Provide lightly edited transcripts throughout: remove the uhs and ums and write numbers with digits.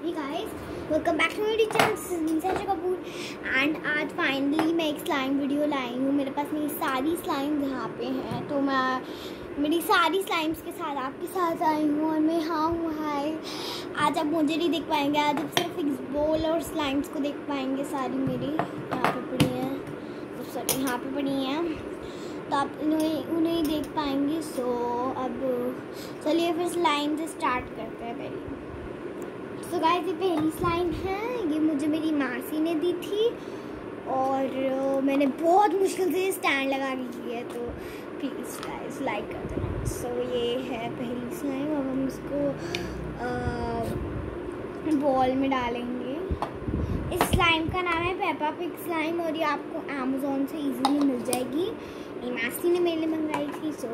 Hey guys, welcome back to my YouTube channel. This is Nisha Kapoor and आज finally मैं एक slime video लाई हूँ। मेरे पास मेरी सारी स्लाइम यहाँ पे हैं, तो मैं मेरी सारी स्लाइम्स के साथ आपके साथ आई हूँ। और मैं हाय आज आप मुझे नहीं देख पाएंगे, आज आप सिर्फ एक बॉल और स्लाइम्स को देख पाएंगे। सारी मेरी यहाँ पे पड़ी हैं, तो सॉरी यहाँ पे पड़ी हैं, तो आप उन्हें देख पाएंगे। सो अब चलिए फिर स्लाइम से स्टार्ट करते हैं। पहले सो गाइस, ये पहली स्लाइम है, ये मुझे मेरी मासी ने दी थी और मैंने बहुत मुश्किल से स्टैंड लगा के की है, तो प्लीज़ गाइस लाइक कर देना। सो ये है पहली स्लाइम। अब हम इसको बॉल में डालेंगे। इस स्लाइम का नाम है पेपा पिग स्लाइम और ये आपको अमेज़ॉन से इजीली मिल जाएगी। ये मासी ने मेरे लिए मंगाई थी। सो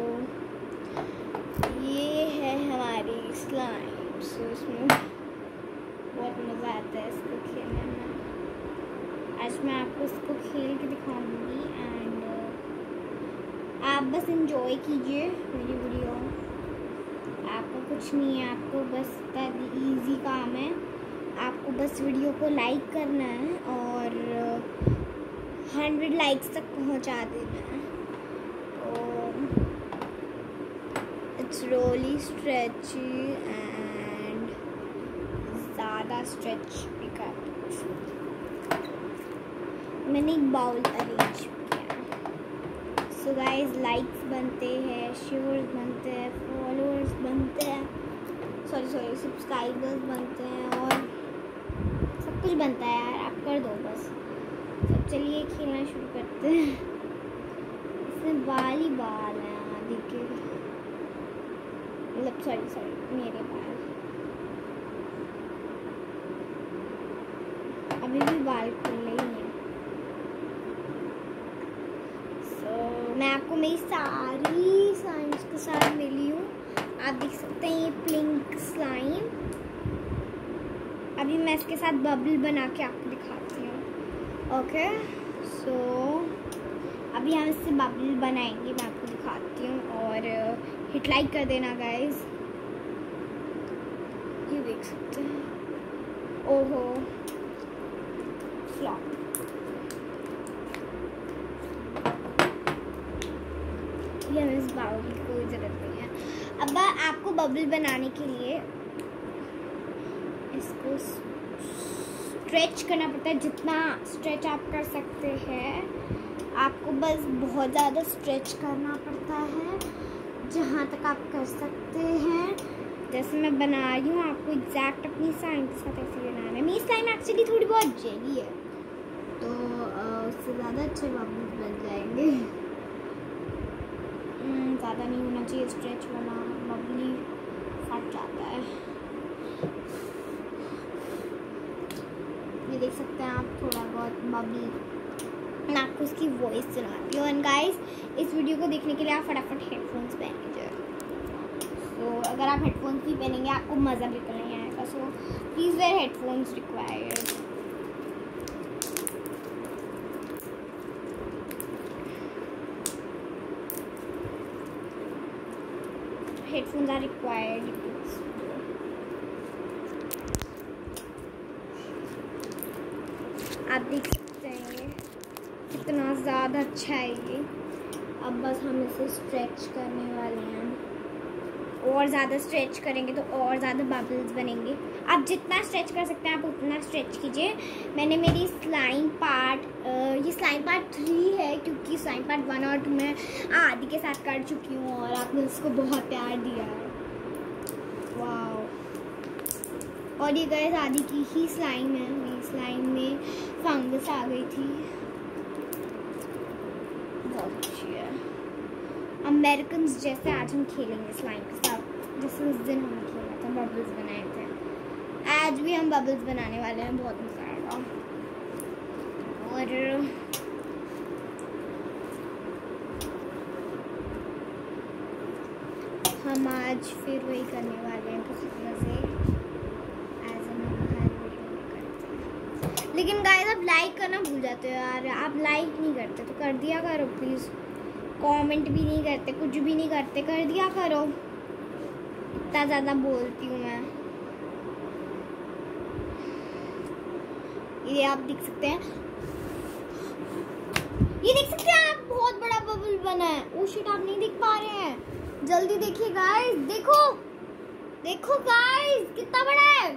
ये है हमारी स्लाइम। सो इसमें बहुत मज़ा आता है इसको खेलने में। आज मैं आपको इसको खेल के दिखाऊंगी एंड आप बस एंजॉय कीजिए मेरी वीडियो। आपको कुछ नहीं है, आपको बस इजी काम है, आपको बस वीडियो को लाइक करना है और 100 लाइक्स तक पहुंचा देना है। तो इट्स रियली स्ट्रेची एंड ज़्यादा स्ट्रेच भी कर। मैंने एक बाउल अरेंज किया। सो गाइस, लाइक्स बनते हैं, शेयर्स बनते हैं, फॉलोअर्स बनते हैं, सॉरी सब्सक्राइबर्स बनते हैं और सब कुछ बनता है यार, आप कर दो बस। तो चलिए खेलना शुरू करते हैं। इसमें बाल ही बाल हैं आदि के, मतलब सॉरी मेरे बाल, अभी भी बाल खुले ही हैं। सो मैं आपको मेरी सारी स्लाइम्स के साथ मिली हूँ। आप देख सकते हैं ये पिंक स्लाइम। अभी मैं इसके साथ बबल बना के आपको दिखाती हूँ। ओके, सो अभी हम इससे बबल बनाएंगे, मैं आपको दिखाती हूँ। और हिट लाइक कर देना गाइस। ये देख सकते हैं, ओहो फ्लॉप। ये हमें इस बाउल की कोई ज़रूरत नहीं है। अब आपको बबल बनाने के लिए इसको स्ट्रेच करना पड़ता है। जितना स्ट्रेच आप कर सकते हैं, आपको बस बहुत ज़्यादा स्ट्रेच करना पड़ता है जहाँ तक आप कर सकते हैं। जैसे मैं बना रही हूँ, आपको एग्जैक्ट अपनी स्लाइम के साथ ऐसे बनाना है। मेरी स्लाइम एक्चुअली थोड़ी बहुत जेली है, तो उससे ज़्यादा अच्छे बबल्स बन जाएंगे। ज़्यादा नहीं होना चाहिए स्ट्रेच वाला, बबली फट जाता है। ये देख सकते हैं आप, थोड़ा बहुत बबल। मैं आपको उसकी वॉइस सुनाती हूँ। एंड गाइस, इस वीडियो को देखने के लिए आप फटाफट हेडफोन्स पहन लीजिए। तो अगर आप हेडफोन्स भी पहनेंगे आपको मज़ा बिल्कुल नहीं आएगा। So please wear headphones required. Headphones are required. आप देख सकते हैं कितना ज़्यादा अच्छा है ये। अब बस हम इसे स्ट्रेच करने वाले हैं, और ज़्यादा स्ट्रेच करेंगे तो और ज़्यादा बबल्स बनेंगे। आप जितना स्ट्रेच कर सकते हैं आप उतना स्ट्रेच कीजिए। मैंने मेरी स्लाइम पार्ट, ये स्लाइम पार्ट 3 है, क्योंकि स्लाइम पार्ट 1 और 2 में आदि के साथ कर चुकी हूँ और आपने उसको बहुत प्यार दिया है। वाह। और ये गाइस आदि की ही स्लाइम है। मेरी स्लाइम में फंगस आ गई थी, बहुत अच्छी है। अमेरिकन जैसे आज हम खेलेंगे स्लाइम के साथ, जैसे उस दिन हम खेला था, बबल्स बनाए थे। आज भी हम बबल्स बनाने वाले हैं, बहुत मज़ा आएगा। और हम आज फिर वही करने वाले हैं किसी तरह से, एज हम हर वीडियो में करते हैं। लेकिन गाइस, आप लाइक करना भूल जाते हो यार। आप लाइक नहीं करते तो कर दिया करो प्लीज़। कमेंट भी नहीं करते, कुछ भी नहीं करते, कर दिया करो। इतना ज़्यादा बोलती हूँ मैं। ये आप देख सकते हैं, ये देख सकते हैं आप, बहुत बड़ा बबल बना है। ओ शिट, आप नहीं देख पा रहे हैं, जल्दी देखिए गाइस, देखो देखो गाइस कितना बड़ा है।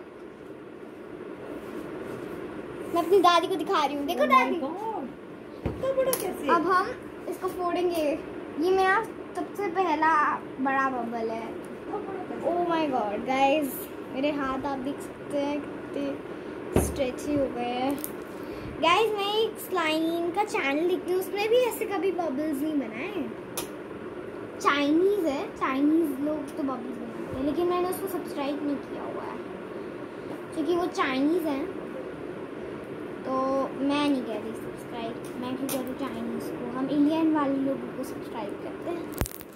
मैं अपनी दादी को दिखा रही हूँ, देखो दादी इतना बड़ा कैसे। अब हम इसको फोड़ेंगे। ये मेरा सबसे पहला बड़ा बबल है। ओह माय गॉड गाइस, मेरे हाथ आप देख सकते हैं कितने स्ट्रेची हो गए हैं। गाइस मैं एक स्लाइम का चैनल देखती हूँ, उसमें भी ऐसे कभी बबल्स नहीं बनाए। चाइनीज है, चाइनीज लोग तो बबल्स बनाते हैं, लेकिन मैंने उसको सब्सक्राइब नहीं किया हुआ है क्योंकि वो चाइनीज है। तो मैं नहीं कह रही सब्सक्राइब, मैं क्यों करूँ चाइनीज को, हम इंडियन वाले लोगों को सब्सक्राइब करते हैं।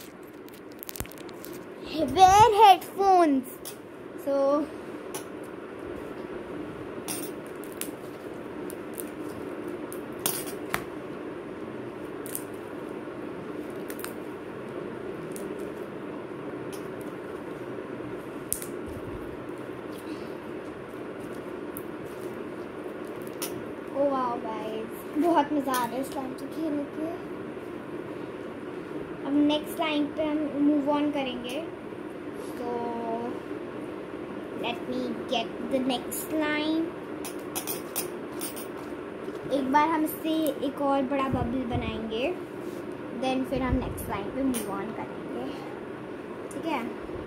Wear headphones, so oh wow guys, बहुत मज़ा आ रहा है स्लाइम से खेलने के। अब नेक्स्ट लाइन पे हम मूव ऑन करेंगे, तो let me get the next line. एक बार हम इससे एक और बड़ा बबल बनाएंगे, देन फिर हम नेक्स्ट लाइन पे मूव ऑन करेंगे, ठीक है।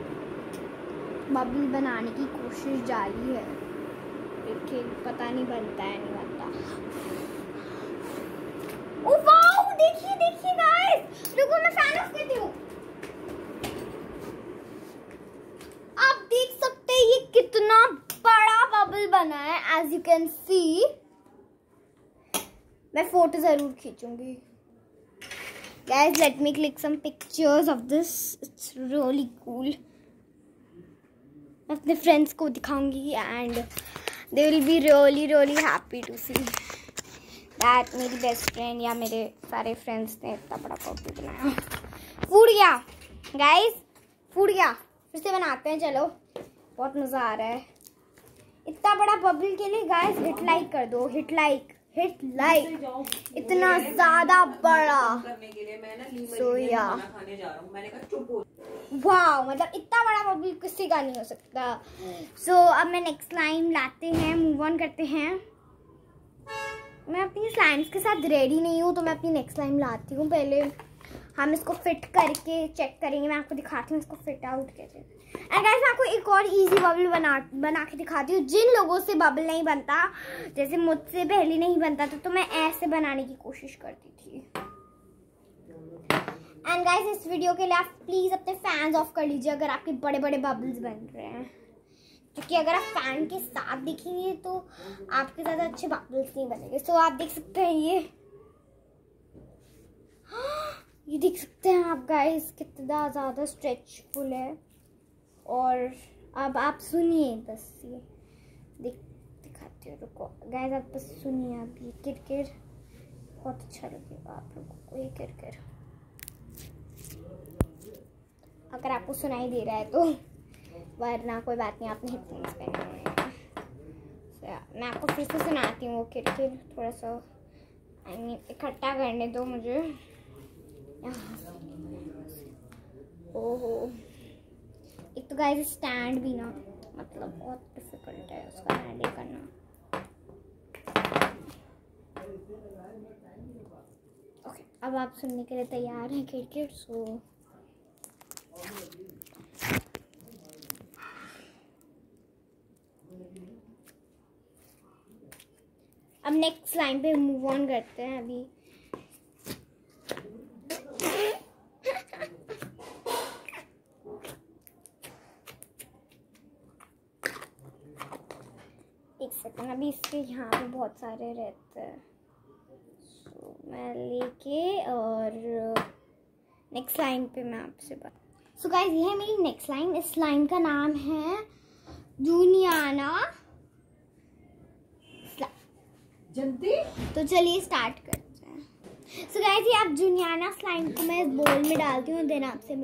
बबल बनाने की कोशिश जारी है, देखिए पता नहीं बनता है नहीं बनता। ओह वाओ, देखिए देखिए गाइस, रुको मैं फैन ऑफ करती हूँ। आप देख सकते हैं ये कितना बड़ा बबल बना है, एज यू कैन सी। मैं फोटो जरूर खींचूंगी। Guys let me click some pictures of this, it's really cool. अपने फ्रेंड्स को दिखाऊंगी and they will be really happy to see that मेरी बेस्ट फ्रेंड या मेरे सारे फ्रेंड्स ने इतना बड़ा बबल बनाया। फूट गया गाइस, फूट गया, फिर से बनाते हैं, चलो बहुत मज़ा आ रहा है। इतना बड़ा बबल के लिए गाइस हिट लाइक कर दो, हिट लाइक इतना ज़्यादा बड़ा। सो या वाह, मतलब इतना बड़ा बबल किसी का नहीं हो सकता। सो अब मैं नेक्स्ट स्लाइम लाते हैं, मूव ऑन करते हैं। मैं अपनी स्लाइम्स के साथ रेडी नहीं हूँ, तो मैं अपनी नेक्स्ट स्लाइम लाती हूँ। पहले हम इसको फिट करके चेक करेंगे, मैं आपको दिखाती हूँ इसको फिट आउट कैसे। एंड गाइस मैं आपको एक और इजी बबल बना के दिखाती हूँ। जिन लोगों से बबल नहीं बनता, जैसे मुझसे पहले नहीं बनता था, तो मैं ऐसे बनाने की कोशिश करती थी। एंड गाइस इस वीडियो के लिए आप प्लीज़ अपने फैंस ऑफ कर लीजिए अगर आपके बड़े बड़े बबल्स बन रहे हैं, क्योंकि अगर आप फैन के साथ देखेंगे तो आपके ज़्यादा अच्छे बबल्स नहीं बनेंगे। सो आप देख सकते हैं ये देख सकते हैं आप गाइस कितना ज़्यादा स्ट्रेचफुल है। और अब आप सुनिए, बस ये दिखाती हूँ, रुको गाइस आप बस सुनिए। अब ये किरकिर बहुत अच्छा लगेगा आप लोगों को, ये किरकिर अगर आपको सुनाई दे रहा है तो, वरना कोई बात नहीं, आपने हेडफोन्स पहने हुए हैं। मैं आपको फिर से सुनाती हूँ वो किरकिर, थोड़ा सा आई मीन इकट्ठा करने दो मुझे। ओहो, एक तो गाइस स्टैंड भी ना, मतलब बहुत डिफिकल्ट है उसका हैंडल करना। ओके, अब आप सुनने के लिए तैयार हैं किरकिर? सो अब नेक्स्ट लाइन पे मूव ऑन करते हैं। अभी एक सेकंड, अभी इसके यहाँ पे बहुत सारे रहते हैं, तो मैं लेके और नेक्स्ट लाइन पे मैं आपसे बात। सो गाइस ये है मेरी नेक्स्ट लाइन। इस लाइन का नाम है जूनियाना जनती। तो चलिए स्टार्ट करते हैं। सो गाइस ये आप जूनियाना स्लाइम को मैं इस बोल में डालती हूँ, देन आपसे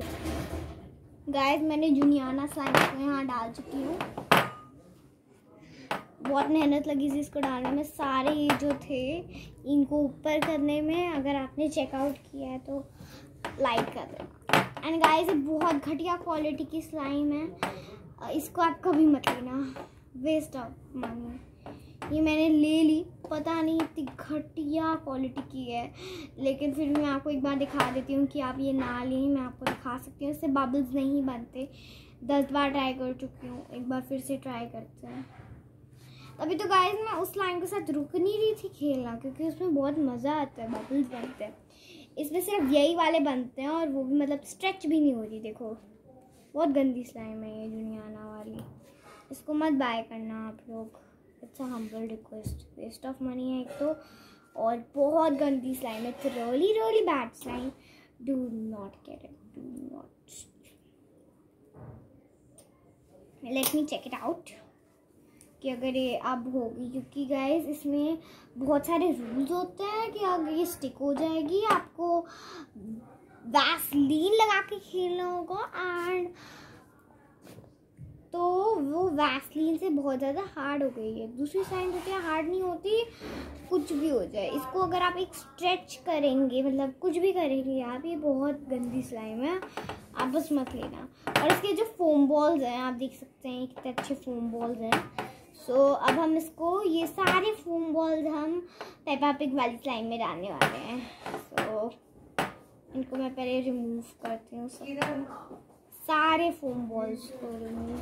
गाइस मैंने जूनियाना स्लाइम को यहाँ डाल चुकी हूँ। बहुत मेहनत लगी थी इसको डालने में, सारे ये जो थे इनको ऊपर करने में। अगर आपने चेकआउट किया है तो लाइक कर देना। एंड गाइस ये बहुत घटिया क्वालिटी की स्लाइम है, इसको आप कभी मत लेना, वेस्ट ऑफ मनी। ये मैंने ले ली, पता नहीं इतनी घटिया क्वालिटी की है, लेकिन फिर मैं आपको एक बार दिखा देती हूँ कि आप ये ना लें। मैं आपको दिखा सकती हूँ, इससे बबल्स नहीं बनते। 10 बार ट्राई कर चुकी हूँ, एक बार फिर से ट्राई करते हैं। अभी तो गाइस मैं उस लाइन के साथ रुक नहीं रही थी खेलना, क्योंकि उसमें बहुत मज़ा आता है, बबल्स बनते हैं। इसमें सिर्फ यही वाले बनते हैं, और वो भी मतलब स्ट्रेच भी नहीं होती। देखो बहुत गंदी स्लाइम है ये जुनियाना वाली, इसको मत बाय करना आप लोग। It's a humble request, waste of money है एक तो, और बहुत गंदी स्लाइम है। It's really really bad slime, do not get it, do not. Let me check it out कि अगर ये अब होगी, क्योंकि गाइस इसमें बहुत सारे रूल्स होते हैं कि अगर ये स्टिक हो जाएगी आपको वैसलीन लगा के खेलना होगा। एंड तो वो वैसलीन से बहुत ज़्यादा हार्ड हो गई है। दूसरी स्लाइम होती है हार्ड नहीं होती, कुछ भी हो जाए। इसको अगर आप एक स्ट्रेच करेंगे, मतलब कुछ भी करेंगे आप, ये बहुत गंदी स्लाइम है, आप बस मत लेना। और इसके जो फोम बॉल्स हैं आप देख सकते हैं कितने अच्छे फोम बॉल्स हैं। सो अब हम इसको, ये सारे फोम बॉल्स हम पेपा पिग वाली स्लाइम में डालने वाले हैं। सो इनको मैं पहले रिमूव करती हूँ, सारे फोम बॉल्स को रिमूव।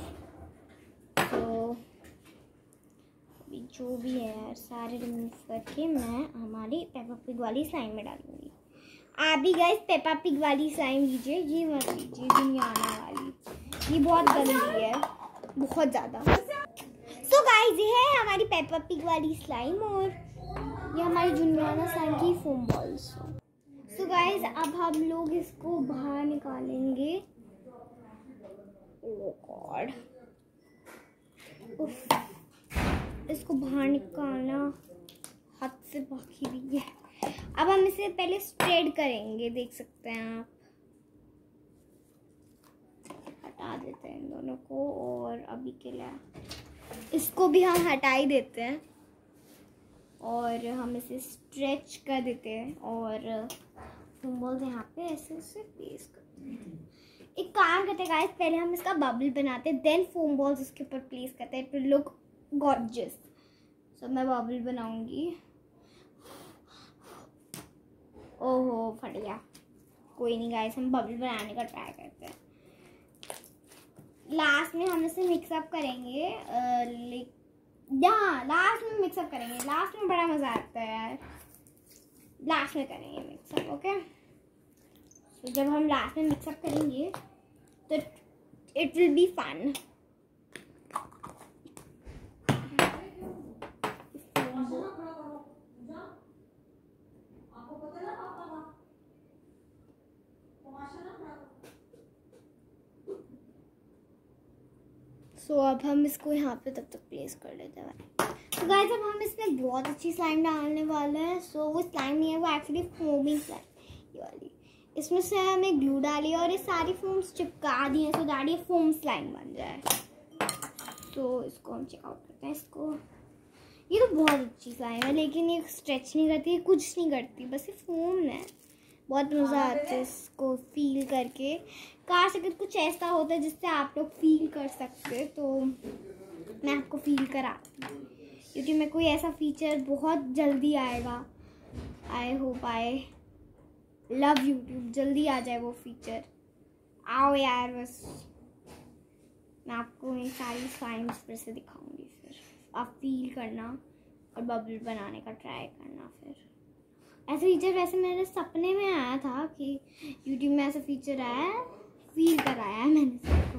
तो अभी जो भी है सारे रिमूव करके मैं हमारी पेपा पिग वाली स्लाइम में डालूंगी। आप भी गाइस पेपा पिग वाली स्लाइम लीजिए, ये मत लीजिए जुनियाना वाली, ये बहुत गंदी है, बहुत ज़्यादा। सो गाइस ये है हमारी पेपा पिग वाली स्लाइम, और ये हमारी जुनियाना स्लाइम की फोम बॉल्स। सो गाइस अब हम लोग इसको बाहर निकालेंगे। ओह गॉड, इसको बाहर निकालना हाथ से बाकी भी है। अब हम इसे पहले स्प्रेड करेंगे, देख सकते हैं आप। हटा देते हैं इन दोनों को, और अभी के लिए इसको भी हम हटा ही देते हैं, और हम इसे स्ट्रेच कर देते हैं, और फोम बॉल्स यहाँ पे ऐसे ऐसे प्लेस करते हैं। एक काम करते हैं गाइस, पहले हम इसका बबल बनाते हैं, देन फोम बॉल्स उसके ऊपर प्लेस करते हैं, फिर लुक गॉर्जियस। सो मैं बबल बनाऊंगी। ओहो फट गया, कोई नहीं गाइस, हम बबल बनाने का ट्राई करते हैं। लास्ट में हम इसे मिक्सअप करेंगे, यहाँ लास्ट में मिक्सअप करेंगे, लास्ट में बड़ा मज़ा आता है यार, लास्ट में करेंगे मिक्सअप। ओके, तो जब हम लास्ट में मिक्सअप करेंगे तो it will be fun. So अब हम इसको यहाँ पे तब तक प्लेस कर लेते हैं। तो गाइस अब हम इसमें बहुत अच्छी स्लाइम डालने वाले हैं। सो वो स्लाइम नहीं है, वो एक्चुअली फोमिंग स्लाइम, ये वाली। इसमें से हमें ग्लू डाली और ये सारी फोम्स चिपका दी हैं, सो दैट ये फोम स्लाइम बन जाए। तो इसको हम चेकआउट करते हैं। इसको, ये तो बहुत अच्छी स्लाइम है, लेकिन ये स्ट्रेच नहीं करती, कुछ नहीं करती, बस ये फोम है। बहुत मज़ा आता है इसको फील करके। काश अगर कुछ ऐसा होता है जिससे आप लोग फील कर सकते, तो मैं आपको फील कराती, क्योंकि मेरे को ऐसा फीचर बहुत जल्दी आएगा। I hope, I love YouTube, जल्दी आ जाए वो फीचर। आओ यार, बस मैं आपको ये सारी स्लाइम्स फिर से दिखाऊंगी, फिर आप फील करना और बबल बनाने का ट्राई करना। फिर ऐसा फीचर वैसे मेरे सपने में आया था कि यूट्यूब में ऐसा फीचर आया है, फील कराया है मैंने सबको,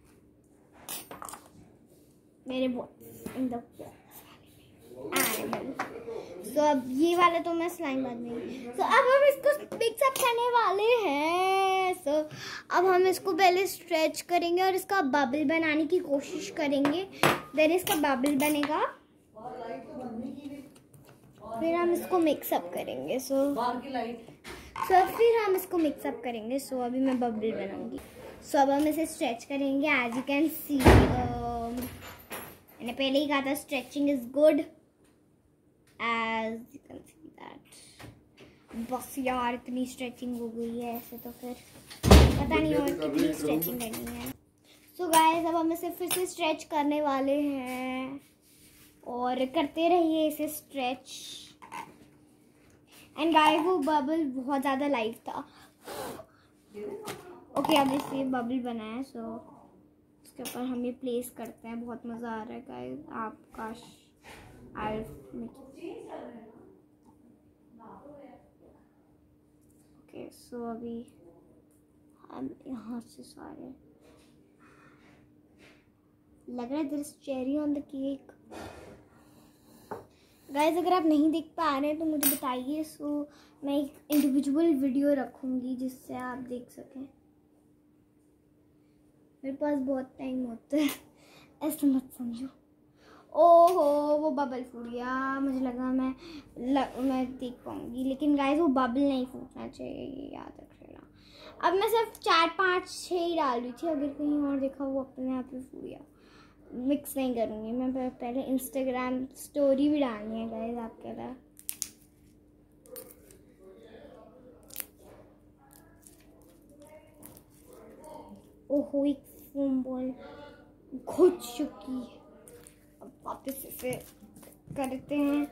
मेरे box in the box animal. So अब ये वाला तो मैं स्लाइम बाद में। सो अब हम इसको मिक्सअप करने वाले हैं। सो अब हम इसको पहले स्ट्रेच करेंगे और इसका बबल बनाने की कोशिश करेंगे, देन इसका बबल बनेगा, फिर हम इसको मिक्सअप करेंगे। सो फिर हम इसको मिक्सअप करेंगे। सो अभी मैं बबल बनाऊंगी। सो अब हम इसे स्ट्रेच करेंगे, एज यू कैन सी मैंने पहले ही कहा था stretching is good, as you can see that. बस यार इतनी स्ट्रेचिंग हो गई है ऐसे, तो फिर पता नहीं और कितनी स्ट्रेचिंग करनी है। सो गाइस अब हम इसे फिर से स्ट्रेच करने वाले हैं और करते रहिए इसे स्ट्रेच। एंड गाइस वो बबल बहुत ज़्यादा लाइट था। ओके अब इसे बबल बना है, सो इसके ऊपर हम ये प्लेस करते हैं। बहुत मज़ा आ रहा है गाइस, आप काश ओके। सो अभी हम यहाँ से सारे लग रहा है this cherry on the cake. Guys अगर आप नहीं देख पा रहे हैं तो मुझे बताइए, सो मैं एक इंडिविजुअल वीडियो रखूँगी जिससे आप देख सकें। मेरे पास बहुत टाइम होता है, ऐसे मत समझो। ओहो वो बबल फूट गया, मुझे लगा मैं देख पाऊँगी, लेकिन गाइस वो बबल नहीं फूटना चाहिए, ये याद रखिएगा। अब मैं सिर्फ 4 5 6 ही डाल रही थी, अगर कहीं और देखा वो अपने आप ही फूट गया। मिक्स नहीं करूँगी मैं, पहले इंस्टाग्राम स्टोरी भी डालनी है गाइस आपके लिए। ओहो एक फोम बॉल घुट चुकी है। अब वापस इसे करते हैं।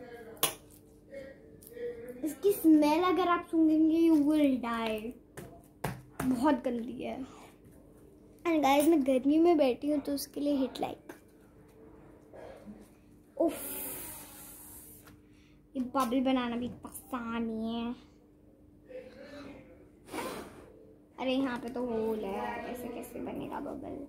इसकी स्मेल अगर आप सूंघेंगे यू विल डाई, बहुत गंदी है। एंड गाइस मैं गर्मी में बैठी हूँ तो उसके लिए हिट लाइक। उफ ये बबल बनाना भी आसान नहीं है। अरे यहाँ पे तो होल है, ऐसे कैसे बनेगा बबल।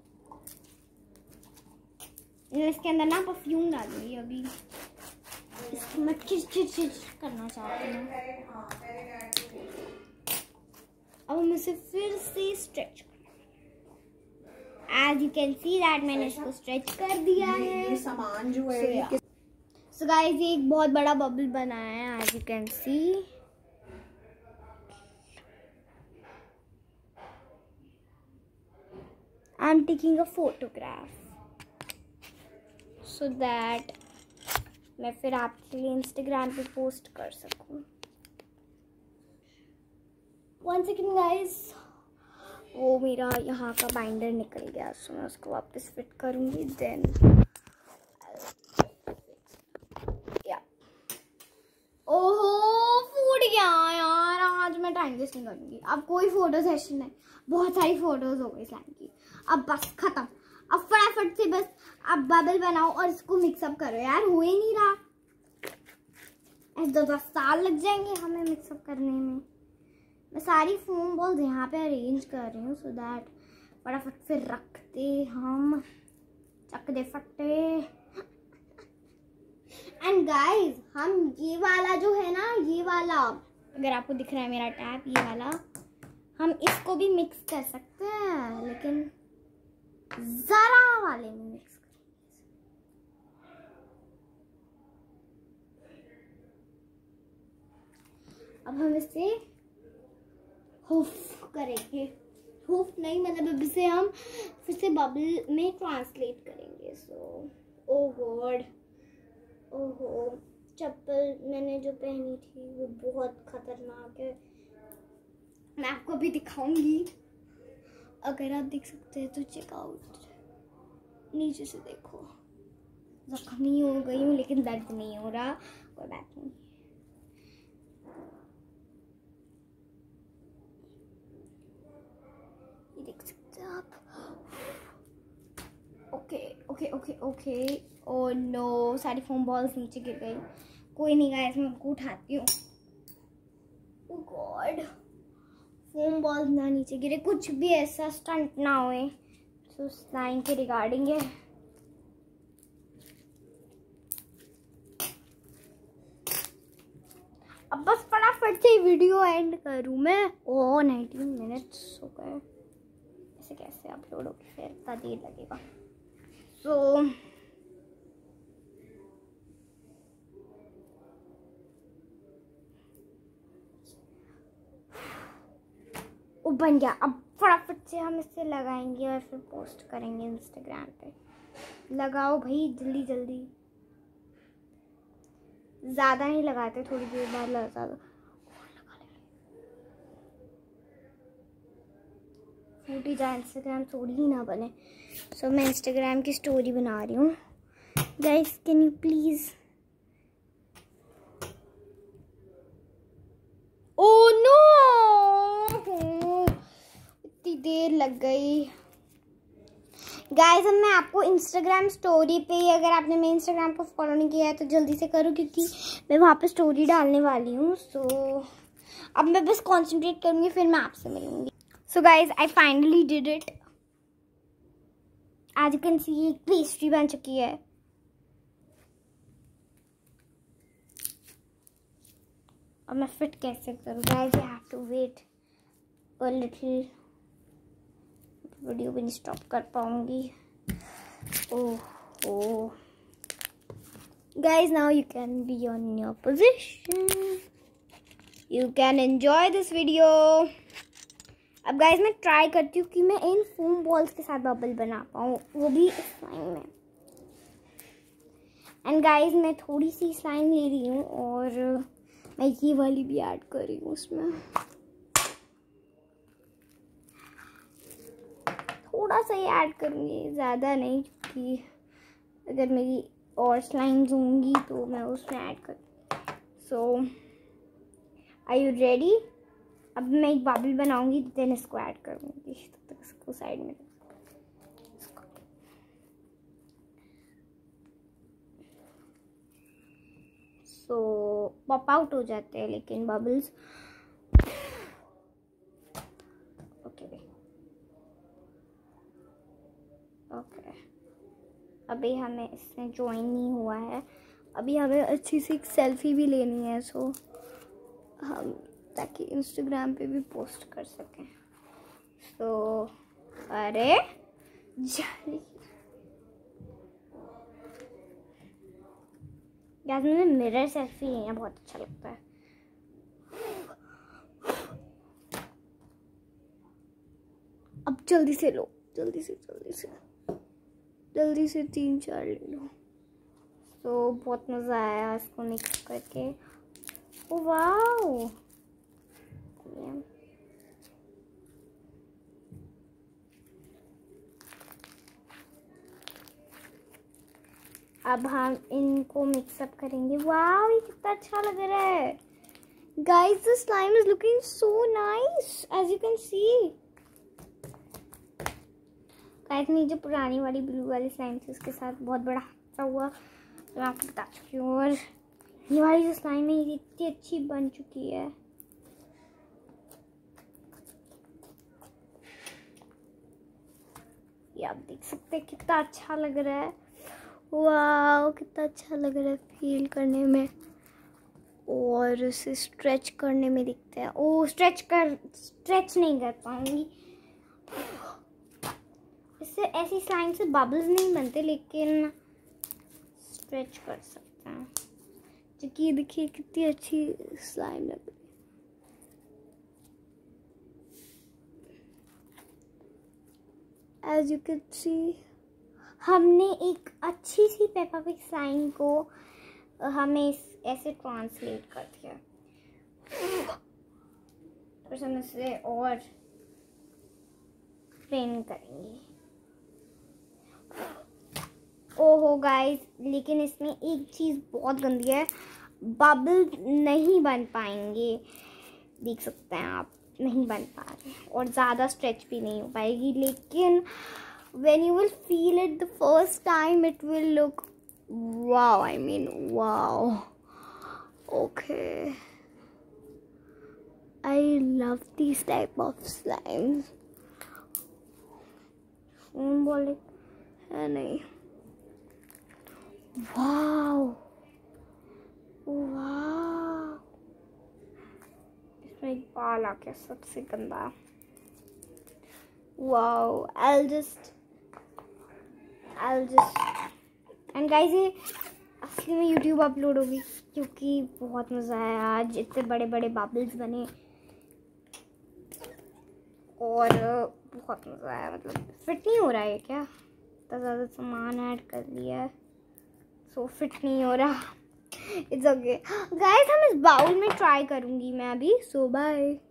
इसके अंदर ना परफ्यूम डालूंगी अभी, इसको मैं चिच करना चाहती हूँ। अब हम इसे फिर से stretch as you can see that मैंने इसको स्ट्रेच कर दिया है। सामान जो है सो गाइस ये एक बहुत बड़ा बबल बना है as you can see. I am taking a photograph so that मैं फिर आपके लिए इंस्टाग्राम पे पोस्ट कर सकूं। 1 सेकेंड गाइस, वो मेरा यहाँ का बाइंडर निकल गया, सो मैं उसको वापस फिट करूँगी देन। ओहो फूट गया यार, आज मैं टाइम वेस्ट नहीं करूँगी। अब कोई फोटो सेशन नहीं, बहुत सारी फोटोज हो गई स्लाइम की, अब बस खत्म। अब फटाफट से बस अब बबल बनाओ और इसको मिक्सअप करो यार, हो ही नहीं रहा। ऐसे 10 साल लग जाएंगे हमें मिक्सअप करने में। मैं सारी फोम बॉल्स यहाँ पे अरेंज कर रही हूँ सो दैट फटाफट से रखते हम चक दे फटे। एंड गाइस हम ये वाला जो है ना, ये वाला अगर आपको दिख रहा है मेरा टैप, ये वाला हम इसको भी मिक्स कर सकते हैं, लेकिन जरा वाले में मिक्स करेंगे। अब हम इसे हुफ करेंगे, हुफ नहीं मतलब इसे हम फिर से बबल में ट्रांसलेट करेंगे। सो ओ गॉड, ओहो चप्पल मैंने जो पहनी थी वो बहुत खतरनाक है, मैं आपको भी दिखाऊंगी। अगर आप देख सकते हैं तो चेकआउट, नीचे से देखो, जख्मी हो गई हूँ लेकिन दर्द नहीं हो रहा, कोई बात नहीं। ये देख सकते हैं आप। Okay okay okay okay, oh no सारी फोम बॉल्स नीचे गिर गई। कोई नहीं गाइस, मैं उनको उठाती हूँ। ओह गॉड, फोम बॉल्स ना नीचे गिरे, कुछ भी ऐसा स्टंट ना होए। तो स्लाइम के रिगार्डिंग है। अब बस फटाफट से वीडियो एंड करूँ मैं। ओह 19 मिनट्स हो गए, ऐसे कैसे अपलोड होगी, फिर इतना देर लगेगा। सो वो बन गया। अब फटाफट से हम इसे लगाएंगे और फिर पोस्ट करेंगे इंस्टाग्राम पे। लगाओ भाई जल्दी जल्दी, ज़्यादा नहीं लगाते, थोड़ी देर बाद लगा दो। फूटी जाए इंस्टाग्राम स्टोरी ही ना बने। सो मैं इंस्टाग्राम की स्टोरी बना रही हूँ। Guys can you please, oh no, इतनी देर लग गई। गाइस अब मैं आपको इंस्टाग्राम स्टोरी पे, अगर आपने मेरे इंस्टाग्राम को फॉलो नहीं किया है तो जल्दी से करो, क्योंकि मैं वहाँ पे स्टोरी डालने वाली हूँ। सो अब मैं बस कंसंट्रेट करूँगी, फिर मैं आपसे मिलूँगी। So guys I finally did it. As you can see एक पेस्ट्री बन चुकी है। अब मैं फिट कैसे करूँ guys, I have to wait a little, video भी नहीं स्टॉप कर पाऊंगी। Oh guys now you can be on your position, you can enjoy this video. अब गाइस मैं ट्राई करती हूँ कि मैं इन फोम बॉल्स के साथ बबल बना पाऊँ, वो भी स्लाइम में। एंड गाइस मैं थोड़ी सी स्लाइम ले रही हूँ और मैं ये वाली भी ऐड कर रही हूँ उसमें, थोड़ा सा ही ऐड करूँगी, ज़्यादा नहीं, क्योंकि अगर मेरी और स्लाइम्स होंगी तो मैं उसमें ऐड करूँगी। So are you ready? अब मैं एक बबल बनाऊँगी, देन इसको ऐड करूँगी, तब तक इसको साइड में। सो पॉप आउट हो जाते हैं लेकिन बबल्स। ओके अभी हमें इसमें ज्वाइन नहीं हुआ है, अभी हमें अच्छी सी एक सेल्फी भी लेनी है, सो हम ताकि इंस्टाग्राम पे भी पोस्ट कर सकें। सो अरे यार मुझे मिरर सेल्फी लेना बहुत अच्छा लगता है। अब जल्दी से लो, जल्दी से 3-4 ले लो। तो बहुत मज़ा आया इसको मिक्स करके। ओ वाओ, अब हम इनको मिक्सअप करेंगे। वाओ ये कितना अच्छा लग रहा है। Guys the slime is looking so nice as you can see. Guys मेरी जो पुरानी वाली ब्लू वाली स्लाइम थी उसके साथ बहुत बड़ा हादसा हुआ, तो मैं आपको बता चुकी हूँ। और ये वाली जो स्लाइम है ये इतनी अच्छी बन चुकी है। ये आप देख सकते हैं कितना अच्छा लग रहा है। वाओ कितना अच्छा लग रहा है फील करने में, और इसे स्ट्रेच करने में दिखता है। ओ स्ट्रेच नहीं कर पाऊंगी इससे, ऐसी स्लाइम से बबल्स नहीं बनते लेकिन स्ट्रेच कर सकते हैं। क्योंकि देखिए कितनी अच्छी स्लाइम लग रही है। एज यू कैन सी हमने एक अच्छी सी पेपा पिग स्लाइम को हमें ऐसे ट्रांसलेट कर दिया, तो हम इसे और ट्रेन करेंगे। ओहो गाइस लेकिन इसमें एक चीज़ बहुत गंदी है, बबल नहीं बन पाएंगे, देख सकते हैं आप नहीं बन पा रहे, और ज़्यादा स्ट्रेच भी नहीं हो पाएगी। लेकिन when you will feel it the first time it will look wow, I mean wow. Okay, I love these type of slimes. Foam ball है नहीं। वाओ वाओ, इसमें एक बाल आ गया सबसे गंदा। Wow I'll just and guys ये असली में यूट्यूब अपलोड होगी, क्योंकि बहुत मज़ा आया आज, इतने बड़े बड़े बबल्स बने और बहुत मज़ा आया। मतलब फिट नहीं हो रहा है क्या? इतना ज़्यादा सामान ऐड कर लिया है, सो फिट नहीं हो रहा। इट्स ओके गाइस, हम इस बाउल में ट्राई करूँगी मैं अभी। So bye.